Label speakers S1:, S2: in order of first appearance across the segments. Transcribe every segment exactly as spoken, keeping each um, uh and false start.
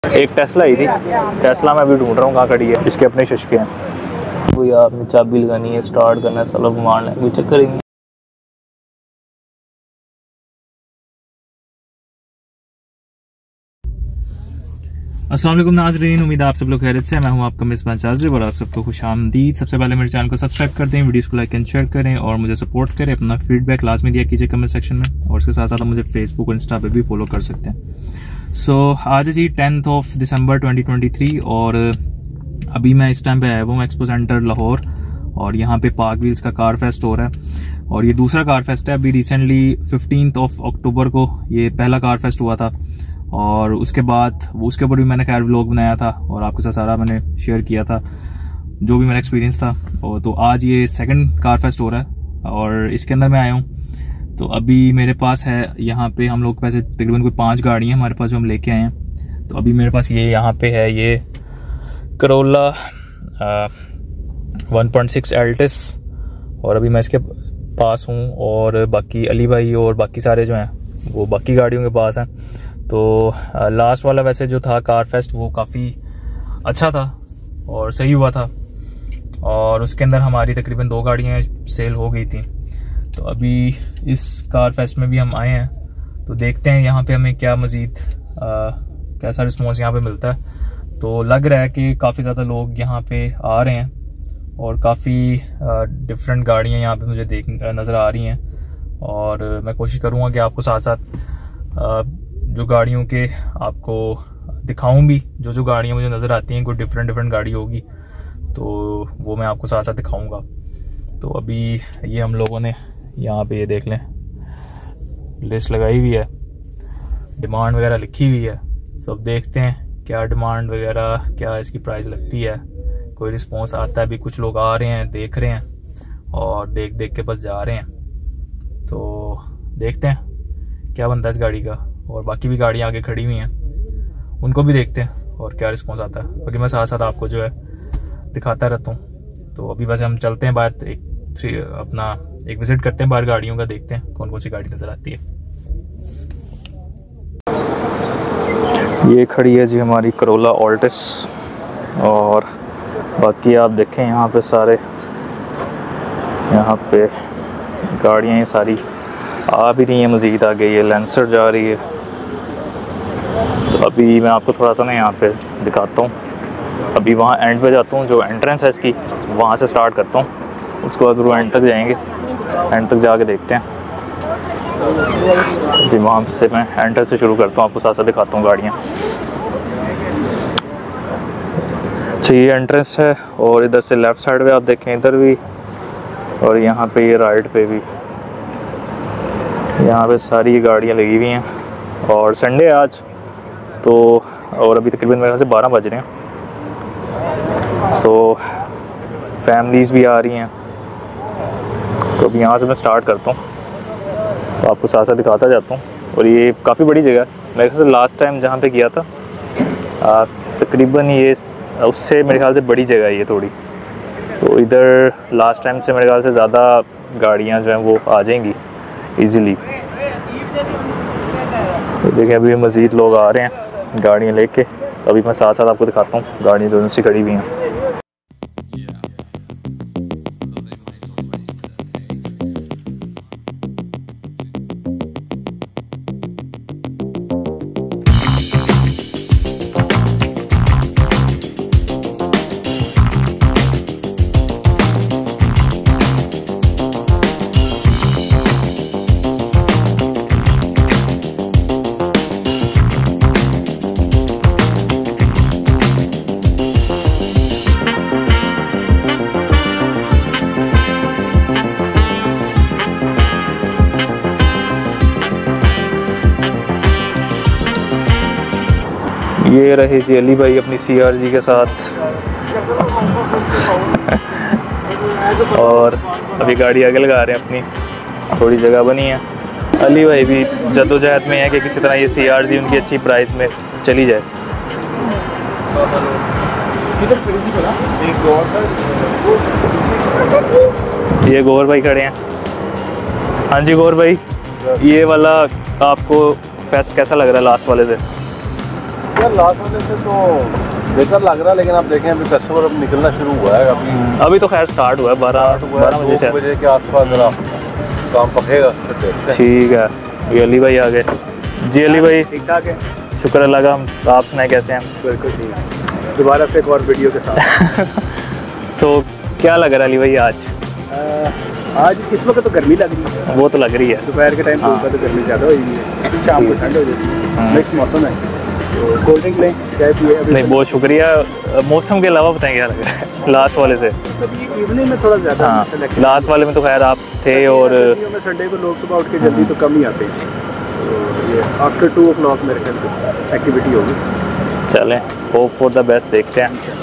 S1: एक टेस्ला आई थी, टेस्ला मैं अभी ढूंढ रहा हूँ कहाँ खड़ी है। इसके अपने शशके हैं, कोई आपने चाबी लगानी है, स्टार्ट करना है, साला घुमाना है, कोई चक्कर ही नहीं। अस्सलाम वालेकुम नाज़रीन, उम्मीद आप सब लोग खैरियत से। मैं हूं आपका मेज़बान चाज़री और आप सबको खुशामदीद। सबसे पहले मेरे चैनल को सब्सक्राइब कर दें, वीडियोस को लाइक एंड शेयर करें और मुझे सपोर्ट करें। अपना फीडबैक लाजमी दिया कीजिए कमेंट सेक्शन में और उसके साथ साथ मुझे फेसबुक और इंस्टा पे भी फॉलो कर सकते हैं। सो so, आज है जी tenth of December twenty twenty three और अभी मैं इस टाइम पे आया हूँ एक्सपो सेंटर लाहौर और यहाँ पे पार्क व्हील्स का कार फेस्ट हो रहा है और ये दूसरा कार फेस्ट है। अभी रिसेंटली फिफ्टींथ ऑफ अक्टूबर को ये पहला कार फेस्ट हुआ था और उसके बाद वो उसके ऊपर भी मैंने खैर व्लॉग बनाया था और आपके साथ सारा मैंने शेयर किया था जो भी मेरा एक्सपीरियंस था। और तो आज ये सेकंड कार फेस्ट हो रहा है और इसके अंदर मैं आया हूँ। तो अभी मेरे पास है यहाँ पे, हम लोग वैसे तकरीबन कोई पांच गाड़ी हैं हमारे पास जो हम लेके आए हैं। तो अभी मेरे पास ये यहाँ पे है ये Corolla one point six Altis और अभी मैं इसके पास हूँ और बाकी अली भाई और बाकी सारे जो हैं वो बाकी गाड़ियों के पास हैं। तो लास्ट वाला वैसे जो था कार फेस्ट वो काफ़ी अच्छा था और सही हुआ था और उसके अंदर हमारी तकरीबन दो गाड़ियाँ सेल हो गई थी। तो अभी इस कार फेस्ट में भी हम आए हैं तो देखते हैं यहाँ पे हमें क्या मज़ीद कैसा रिस्पॉन्स यहाँ पे मिलता है। तो लग रहा है कि काफ़ी ज़्यादा लोग यहाँ पे आ रहे हैं और काफ़ी डिफरेंट गाड़ियाँ यहाँ पे मुझे देख नज़र आ रही हैं और मैं कोशिश करूँगा कि आपको साथ साथ जो गाड़ियों के आपको दिखाऊं भी, जो जो गाड़ियां मुझे नज़र आती हैं कोई डिफरेंट डिफरेंट गाड़ी होगी तो वो मैं आपको साथ साथ दिखाऊंगा। तो अभी ये हम लोगों ने यहाँ पे ये देख लें लिस्ट लगाई हुई है, डिमांड वगैरह लिखी हुई है। सब देखते हैं क्या डिमांड वगैरह क्या इसकी प्राइस लगती है, कोई रिस्पॉन्स आता है। अभी कुछ लोग आ रहे हैं, देख रहे हैं और देख देख के बस जा रहे हैं। तो देखते हैं क्या बनता है इस गाड़ी का और बाकी भी गाड़ियाँ आगे खड़ी हुई हैं उनको भी देखते हैं और क्या रिस्पॉन्स आता है। बाकी मैं साथ साथ आपको जो है दिखाता रहता हूँ। तो अभी वैसे हम चलते हैं बाहर, एक थ्री अपना एक विजिट करते हैं बाहर गाड़ियों का, देखते हैं कौन कौन सी गाड़ी नज़र आती है। ये खड़ी है जी हमारी करोला ऑल्टिस और बाकी आप देखें यहाँ पे सारे यहाँ पे गाड़ियाँ ये सारी आ भी रही है, मज़ीद आगे ये लेंसर जा रही है। तो अभी मैं आपको थोड़ा सा ना यहाँ पे दिखाता हूँ। अभी वहाँ एंड पे जाता हूँ, जो एंट्रेंस है इसकी वहाँ से स्टार्ट करता हूँ। उसके बाद वो एंड तक जाएंगे, एंड तक जाके देखते हैं। अभी वहाँ से मैं एंट्रेंस से शुरू करता हूँ, आपको साथ साथ दिखाता हूँ गाड़ियाँ। अच्छा ये एंट्रेंस है और इधर से लेफ़्ट साइड पे आप देखें इधर भी और यहाँ पे ये राइट पे भी, यहाँ पे सारी गाड़ियाँ लगी हुई हैं और संडे आज तो और अभी तकरीबन मेरे ख्याल से बारह बज रहे हैं। सो फैमिलीज़ भी आ रही हैं तो अभी यहाँ से मैं स्टार्ट करता हूँ तो आपको साथ साथ दिखाता जाता हूँ। और ये काफ़ी बड़ी जगह है, मेरे ख्याल से लास्ट टाइम जहाँ पे गया था तकरीबन ये उससे मेरे ख्याल से बड़ी जगह है ये थोड़ी। तो इधर लास्ट टाइम से मेरे ख्याल से ज़्यादा गाड़ियाँ जो हैं वो आ जाएंगी इजीली। तो देखिए अभी मज़ीद लोग आ रहे हैं गाड़ियाँ लेके, तो अभी मैं साथ साथ आपको दिखाता हूँ गाड़ियाँ जो सी खड़ी हुई हैं। ये रहे जी अली भाई अपनी सी आर जी के साथ और अभी गाड़ी आगे लगा रहे हैं अपनी, थोड़ी जगह बनी है। अली भाई भी जद्दोजहद में है कि किसी तरह ये सी आर जी उनकी अच्छी प्राइस में चली जाए। ये गौर भाई खड़े हैं। हाँ जी गौर भाई, ये वाला आपको फेस्ट कैसा लग रहा है लास्ट वाले से?
S2: यार लास्ट वाले से तो बेहतर लग रहा है, लेकिन आप देखें अभी कस्टमर अब निकलना शुरू हुआ है। अभी
S1: अभी तो खैर स्टार्ट हुआ है बारह बारह बजे से
S2: बजे के आसपास जरा काम पकेगा।
S1: ठीक है, ये अली भाई आ गए। जी अली भाई
S3: ठीक ठाक है,
S1: शुक्र अल्लाह का। आप सुनाए कैसे हैं?
S3: बिल्कुल ठीक है, दोबारा से एक और वीडियो के साथ।
S1: सो क्या लग रहा है अली भाई आज?
S3: आ, आज इस वक्त तो गर्मी लग रही है,
S1: वो तो लग रही है।
S3: दोपहर के टाइम हाँ। तो गर्मी ज़्यादा हो रही है, शाम को ठंड हो जाती है, मिक्स मौसम है। तो कोल्ड ड्रिंक लें, चाय पिए?
S1: नहीं बहुत शुक्रिया। मौसम के अलावा बताएं क्या लग रहा है लास्ट वाले से?
S3: इवनिंग में थोड़ा ज़्यादा।
S1: हाँ, लास्ट वाले में तो खैर आप थे और
S3: संडे को लोग सुबह उठ के जल्दी तो कम ही आते हैं, तो ये आफ्टर टू ओ क्लॉक मेरे ख्याल से एक्टिविटी होगी।
S1: चलें, होप फॉर द बेस्ट, देखते हैं।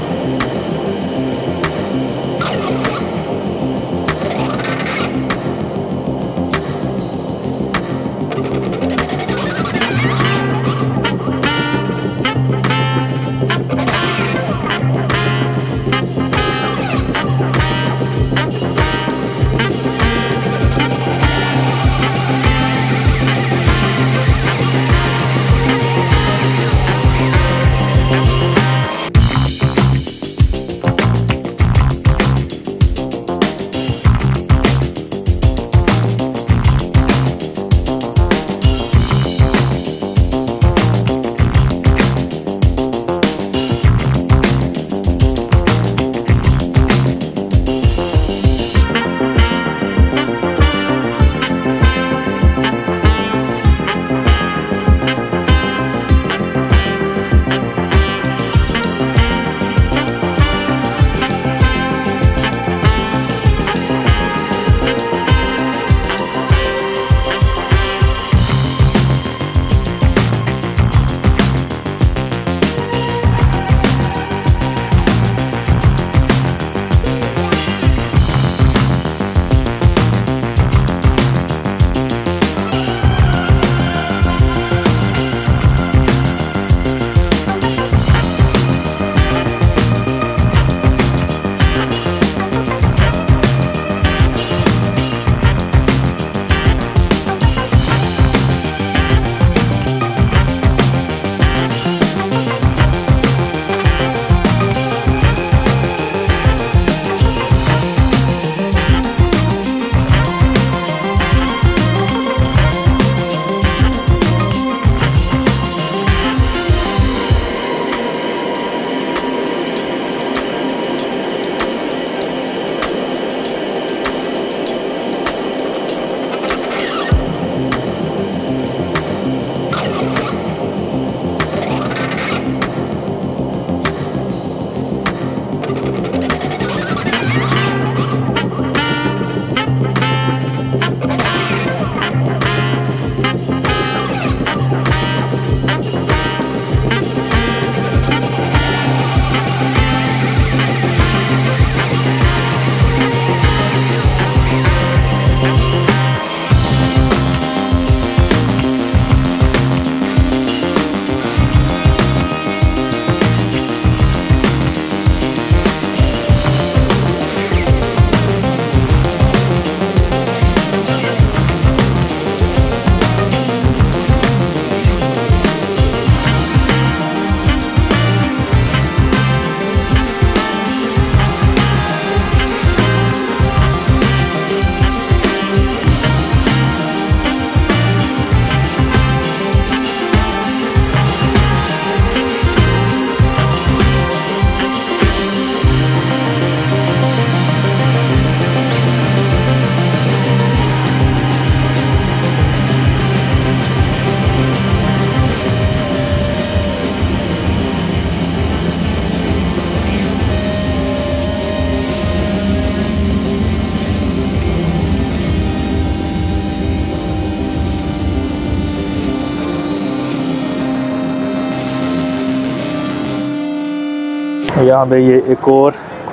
S1: यहाँ पे ये एक और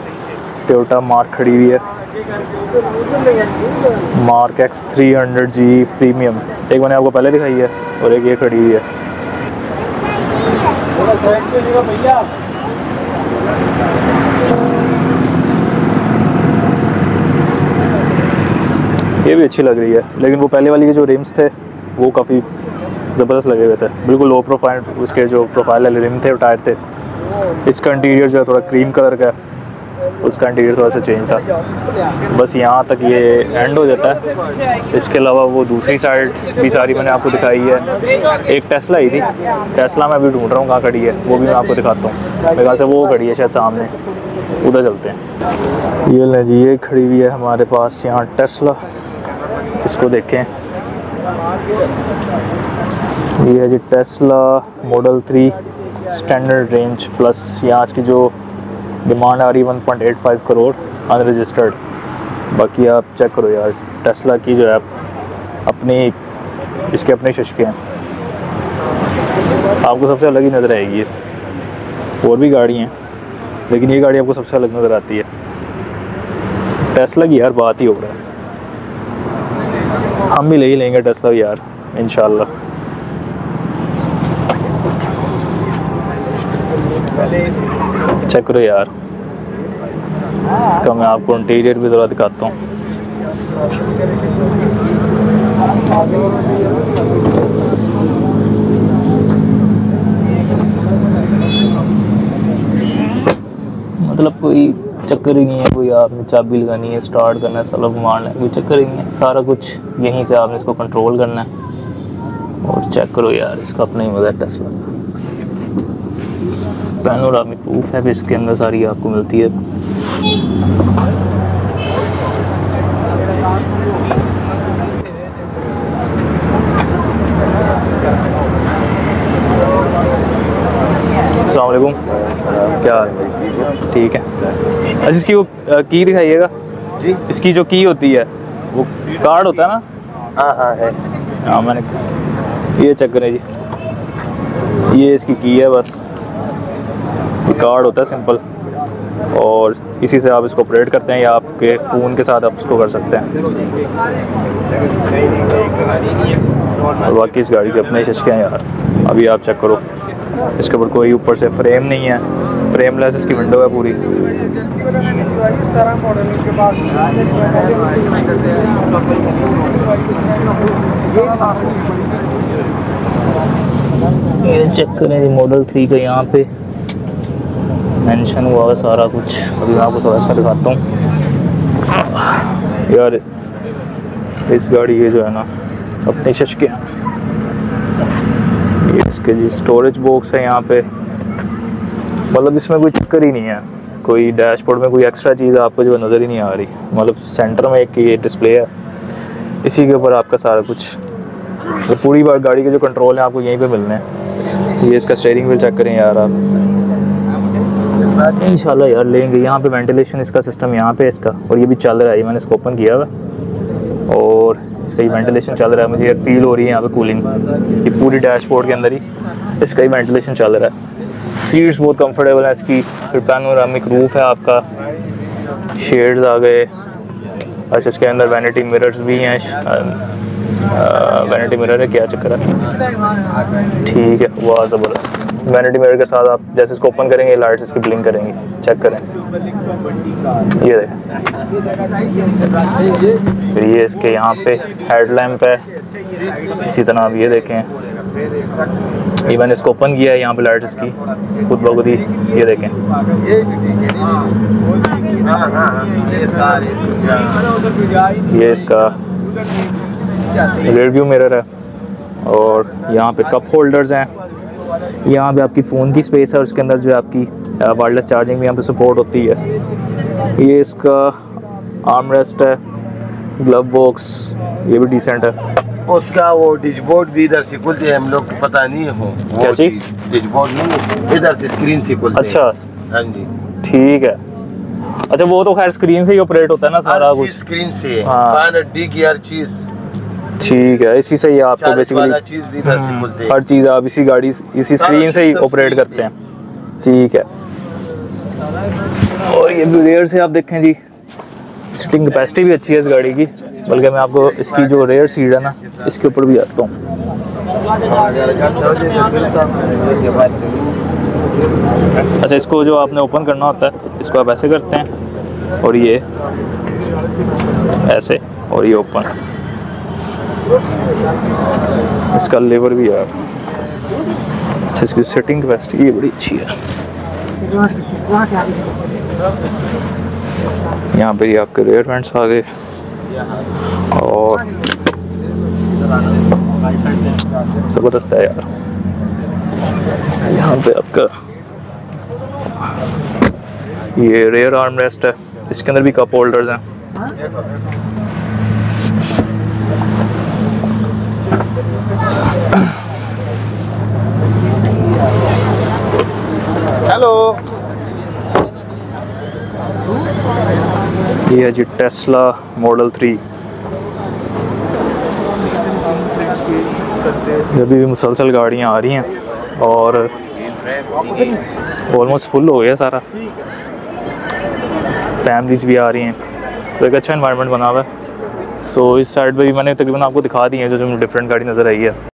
S1: टोयोटा मार्क खड़ी हुई है, Mark X three hundred G premium. एक मैंने आपको पहले दिखाई है और एक ये खड़ी हुई है। ये भी अच्छी लग रही है, लेकिन वो पहले वाली के जो रिम्स थे वो काफ़ी ज़बरदस्त लगे हुए थे, बिल्कुल लो प्रोफाइल। उसके जो प्रोफाइल वाले रिम थे, टायर थे। इसका इंटीरियर जो है थोड़ा क्रीम कलर का, उसका इंटीरियर थोड़ा सा चेंज था। बस यहाँ तक ये एंड हो जाता है। इसके अलावा वो दूसरी साइड भी सारी मैंने आपको दिखाई है। एक टेस्ला ही थी, टेस्ला मैं अभी ढूंढ रहा हूँ कहाँ खड़ी है, वो भी मैं आपको दिखाता हूँ। मेरे ख्याल से वो खड़ी है शायद सामने, उधर चलते हैं। ये ले जी, ये खड़ी हुई है हमारे पास यहाँ टेस्ला। इसको देखें, ये है जी Tesla Model three Standard Range Plus. यहाँ की जो डिमांड आ रही है one point eight five crore unregistered. बाकी आप चेक करो यार, टेस्ला की जो है अपनी, इसके अपने शशके हैं, आपको सबसे अलग ही नज़र आएगी ये। और भी गाड़ी हैं लेकिन ये गाड़ी आपको सबसे अलग नज़र आती है। टेस्ला की यार बात ही हो रहा है, हम भी ले ही लेंगे टेस्ला यार इंशाल्लाह। चेक करो यार, इसका मैं आपको इंटीरियर भी ज़रा दिखाता हूँ। मतलब कोई चक्कर ही नहीं है, कोई आपने चाबी लगानी है, स्टार्ट करना है, सलब मारना है, कोई चक्कर ही नहीं है। सारा कुछ यहीं से आपने इसको कंट्रोल करना है। और चेक करो यार, इसका अपना ही मज़ा है टेस्ला। पैनोरामिक रूफ है, फिर इसके अंदर सारी आपको मिलती है। अस्सलाम वालेकुम, क्या हाल है? ठीक है। अच्छा, इसकी वो की दिखाइएगा जी। इसकी जो की होती है वो कार्ड होता है ना?
S2: हाँ हाँ है।
S1: हाँ मैंने ये चेक करें जी, ये इसकी की है। बस ये कार्ड होता है सिंपल, और इसी से आप इसको ऑपरेट करते हैं या आपके फ़ोन के साथ आप इसको कर सकते हैं। और बाकी इस गाड़ी के अपने शशके हैं यार। अभी आप चेक करो, इसके ऊपर कोई ऊपर से फ्रेम नहीं है, फ्रेमलेस इसकी विंडो है पूरी। ये चेक करें जी, मॉडल थ्री का यहाँ पे मेंशन हुआ है सारा कुछ। अभी मैं आपको थोड़ा सा दिखाता हूँ यार। इस गाड़ी के जो है ना अपने शशके हैं। ये इसके जी स्टोरेज बॉक्स है यहाँ पे, मतलब इसमें कोई चक्कर ही नहीं है। कोई डैशबोर्ड में कोई एक्स्ट्रा चीज़ आपको जो नज़र ही नहीं आ रही। मतलब सेंटर में एक ये डिस्प्ले है, इसी के ऊपर आपका सारा कुछ, तो पूरी बार गाड़ी के जो कंट्रोल है आपको यहीं पे मिलने हैं। ये इसका स्टीयरिंग व्हील चेक करें यार आप, इंशाल्लाह यार लेंगे। यहाँ पे वेंटिलेशन इसका सिस्टम यहाँ पे इसका, और ये भी चल रहा है। ये मैंने इसको ओपन किया हुआ और इसका ही वेंटिलेशन चल रहा है। मुझे फील हो रही है यहाँ पे कूलिंग। ये पूरी डैशबोर्ड के अंदर ही इसका ही वेंटिलेशन चल रहा है। सीट्स बहुत कंफर्टेबल है इसकी। फिर पैनोरामिक रूफ है आपका, शेड्स आ गए। अच्छा, इसके अंदर वैनिटी मिरर्स भी हैं। वैनिटी मिरर है, क्या चक्कर है? ठीक है, वाह ज़बरदस्त। वैनिटी मिरर के साथ आप जैसे इसको ओपन करेंगे, लाइट्स इसकी ब्लिंक करेंगी। चेक करें, ये देखें। फिर ये इसके यहाँ पे हेडलैम्प है। इसी तरह आप ये देखें, ये मैंने इसको ओपन किया है, यहाँ पे लाइट इसकी खुद ब खुद ही, ये देखें। ये इसका रियर व्यू मिरर है, और यहाँ पे कप होल्डर्स हैं। यहाँ पे आपकी फ़ोन की स्पेस है, और उसके अंदर जो है आपकी वायरलेस चार्जिंग भी यहाँ पे सपोर्ट होती है। ये इसका आर्म रेस्ट है, ग्लव बॉक्स ये भी डिसेंट है।
S2: उसका वो डिशबोर्ड भी इधर से खुलते हैं, हम लोग को पता नहीं है। वो
S1: क्या चीज़?
S2: डिशबोर्ड नहीं, इधर से स्क्रीन से खुलते हैं।
S1: अच्छा,
S2: हाँ जी,
S1: ठीक है। अच्छा, वो तो खैर स्क्रीन से ही ऑपरेट होता है ना सारा कुछ,
S2: स्क्रीन से।
S1: हाँ,
S2: डी की हर चीज़
S1: ठीक है। इसी से ही आपको बेसिकली
S2: चीज़ भी इधर से खुलते हैं।
S1: हर चीज़ आप इसी गाड़ी इसी स्क्रीन से ही ऑपरेट करते हैं, ठीक है। और ये रेयर से आप देखें जी, सीटिंग कैपेसिटी भी अच्छी है इस गाड़ी की। बल्कि मैं आपको इसकी जो रेयर सीट है ना, इसके ऊपर भी आता हूँ। अच्छा, इसको जो आपने ओपन करना होता है, इसको आप ऐसे करते हैं, और ये ऐसे, और ये ओपन। इसका लेवर भी है, इसकी सेटिंग कैपेसिटी ये बड़ी अच्छी है। यहाँ पे आपके रेयर वेंट्स आ गए और ज़बरदस्त है यार। यहाँ पे आपका ये रेयर आर्म रेस्ट है, इसके अंदर भी कप होल्डर्स हैं।
S2: हेलो,
S1: ये है जी टेस्ला मॉडल थ्री। अभी भी मुसलसल गाड़ियाँ आ रही हैं और ऑलमोस्ट फुल हो गया सारा, फैमिलीज भी आ रही हैं, तो एक अच्छा इन्वायरमेंट बना हुआ है। सो इस साइड पे भी मैंने तकरीबन आपको दिखा दी है जो जो डिफरेंट गाड़ी नज़र आई है।